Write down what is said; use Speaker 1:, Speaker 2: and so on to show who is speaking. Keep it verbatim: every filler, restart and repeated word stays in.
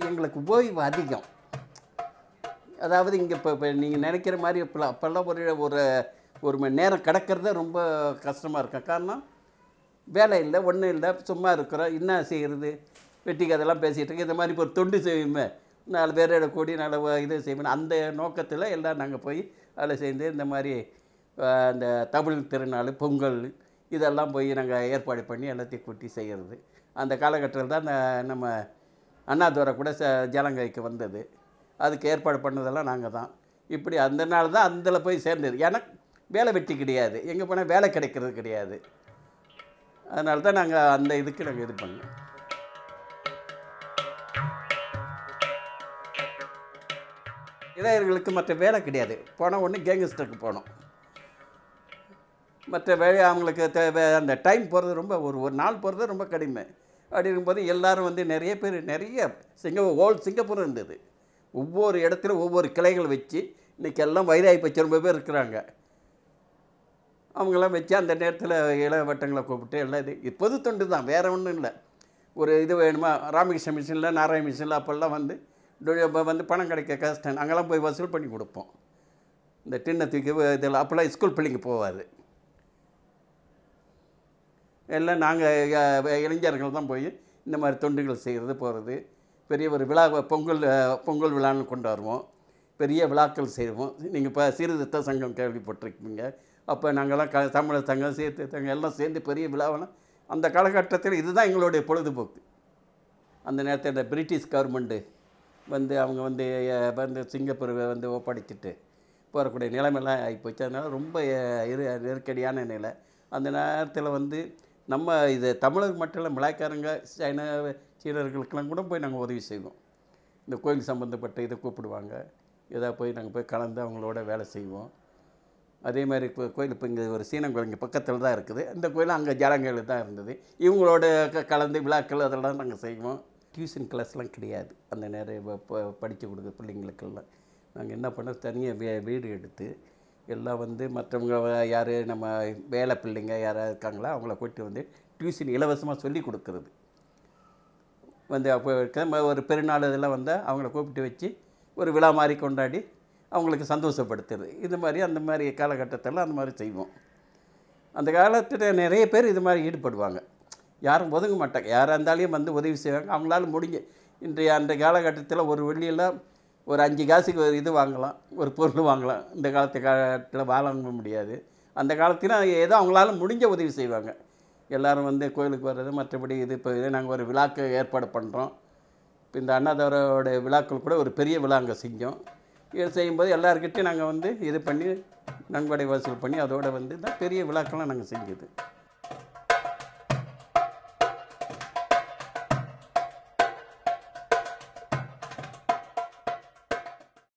Speaker 1: எங்களுக்கு ஓய்வு அதிகம். அதாவது இங்கே இப்போ இப்போ நீங்கள் நினைக்கிற மாதிரி இப்போலாம் அப்போல்லாம் ஒரு ஒரு ஒரு மணி நேரம் கிடக்கிறதே ரொம்ப கஷ்டமாக இருக்கும். காரணம் வேலை இல்லை, ஒன்றும் இல்லை, சும்மா இருக்கிறோம். என்ன செய்கிறது, வெட்டிக்கு அதெல்லாம் பேசிகிட்டு இருக்கு. இந்த மாதிரி இப்போ ஒரு தொண்டு செய்யுமே, நாலு பேரோட கூடி நல்ல இது செய்யணும், அந்த நோக்கத்தில் எல்லாம் நாங்கள் போய் அதில் சேர்ந்து இந்த மாதிரி அந்த தமிழ் திருநாள், பொங்கல் இதெல்லாம் போய் நாங்கள் ஏற்பாடு பண்ணி எல்லாத்தையும் கூட்டி செய்கிறது. அந்த காலகட்டத்தில் தான் நம்ம அண்ணாதுரை கூட ச ஜலங்கைக்கு வந்தது. அதுக்கு ஏற்பாடு பண்ணதெல்லாம் நாங்கள் தான். இப்படி அந்த நாள் தான் அதில் போய் சேர்ந்தது. எனக்கு வேலை வெட்டி கிடையாது, எங்கே போனால் வேலை கிடைக்கிறது கிடையாது. அதனால தான் நாங்கள் அந்த இதுக்கு நாங்கள் இது பண்ணோம். இளைஞர்களுக்கு மற்ற வேலை கிடையாது. போனால் ஒன்று கேங்கஸ்டருக்கு போனோம். மற்ற வேலை அவங்களுக்கு தேவை. அந்த டைம் போகிறது ரொம்ப ஒரு ஒரு நாள் போகிறது ரொம்ப கடிமை. அப்படி இருக்கும்போது எல்லோரும் வந்து நிறைய பேர் நிறைய சிங்கப்பூர் ஹோல் சிங்கப்பூர் இருந்தது. ஒவ்வொரு இடத்துல ஒவ்வொரு கிளைகள் வச்சு இன்றைக்கி எல்லாம் வயதாகி போச்சு, ரொம்ப பேர் இருக்கிறாங்க. அவங்களாம் வச்சு அந்த நேரத்தில் இள வட்டங்களை கூப்பிட்டு எல்லாம் இது பொது தொண்டு தான், வேறு ஒன்றும் இல்லை. ஒரு இது வேணுமா, ராமகிருஷ்ண மிஷனில் நாராயண மிஷனில் அப்போல்லாம் வந்து வந்து பணம் கிடைக்க கஷ்டம், அங்கெல்லாம் போய் வசூல் பண்ணி கொடுப்போம். இந்த டின்னை தூக்கி இதில் அப்போல்லாம் ஸ்கூல் பிள்ளைங்க போவாது. எல்லாம் நாங்கள் இளைஞர்கள் தான் போய் இந்த மாதிரி தொண்டுகள் செய்கிறது போகிறது. பெரிய ஒரு விழா பொங்கல் பொங்கல் விழான்னு கொண்டாடுவோம். பெரிய விழாக்கள் செய்வோம். நீங்கள் இப்போ சீர்திருத்த சங்கம் கேள்விப்பட்டிருக்கீங்க. அப்போ நாங்கள்லாம் க தமிழர் சங்கம், சீர்திருத்த சங்கம் எல்லாம் சேர்ந்து பெரிய விழாவெல்லாம் அந்த காலகட்டத்தில் இதுதான் எங்களுடைய பொழுதுபோக்கு. அந்த நேரத்தில் இந்த பிரிட்டிஷ் கவர்மெண்ட்டு வந்து அவங்க வந்து வந்து சிங்கப்பூர் வந்து ஒப்படைச்சிட்டு போகக்கூடிய நிலைமைலாம் ஆகிப்போச்சு. அதனால் ரொம்ப இரு நெருக்கடியான நிலை. அந்த நேரத்தில் வந்து நம்ம இது தமிழர் மட்டும் இல்லை, மலாய்க்காரங்க, சைனா சீனர்களுக்கெல்லாம் கூட போய் நாங்கள் உதவி செய்வோம். இந்த கோயில் சம்மந்தப்பட்ட இதை கூப்பிடுவாங்க, இதாக போய் நாங்கள் போய் கலந்து அவங்களோட வேலை செய்வோம். அதே மாதிரி இப்போ கோயில் இப்போ இங்கே ஒரு சீன கோயில் இங்கே பக்கத்தில் தான் இருக்குது. இந்த கோயிலும் அங்கே ஜலங்கையில் தான் இருந்தது. இவங்களோட க கலந்து விழாக்கள் அதெல்லாம் நாங்கள் செய்வோம். டியூஷன் கிளாஸ்லாம் கிடையாது அந்த நேரம். படித்து கொடுக்குற பிள்ளைங்களுக்கெல்லாம் நாங்கள் என்ன பண்ணோம், தனியாக வே வீடு எடுத்து எல்லாம் வந்து மற்றவங்க யார் நம்ம வேலை பிள்ளைங்க யாராவது இருக்காங்களோ அவங்கள கூட்டி வந்து டியூஷன் இலவசமாக சொல்லி கொடுக்குறது. வந்து அப்போ இருக்க ஒரு பெருநாள் இதெல்லாம் வந்தால் அவங்கள கூப்பிட்டு வச்சு ஒரு விழா மாதிரி கொண்டாடி அவங்களுக்கு சந்தோஷப்படுத்துறது. இது மாதிரி அந்த மாதிரி காலகட்டத்தில் அந்த மாதிரி செய்வோம். அந்த காலத்தில் நிறைய பேர் இது மாதிரி ஈடுபடுவாங்க. யாரும் ஒதுங்க மாட்டாங்க. யாராக இருந்தாலையும் வந்து உதவி செய்வாங்க. அவங்களால முடிஞ்ச இன்றைய அந்த காலகட்டத்தில் ஒரு வெள்ளியெல்லாம் ஒரு அஞ்சு காசுக்கு ஒரு இது வாங்கலாம், ஒரு பொருள் வாங்கலாம். இந்த காலத்து காலத்தில் வாங்க முடியாது. அந்த காலத்தில் ஏதோ அவங்களால முடிஞ்ச உதவி செய்வாங்க. எல்லோரும் வந்து கோயிலுக்கு வர்றது. மற்றபடி இது இப்போ இதே நாங்கள் ஒரு விழாக்கு ஏற்பாடு பண்ணுறோம். இப்போ இந்த அண்ணாதுரையோட விழாக்கள் கூட ஒரு பெரிய விழா அங்கே செஞ்சோம். இது செய்யும்போது எல்லாருக்கிட்டையும் நாங்கள் வந்து இது பண்ணி நன்கொடை வசூல் பண்ணி அதோடு வந்து தான் பெரிய விழாக்கள்லாம் நாங்கள் செஞ்சது.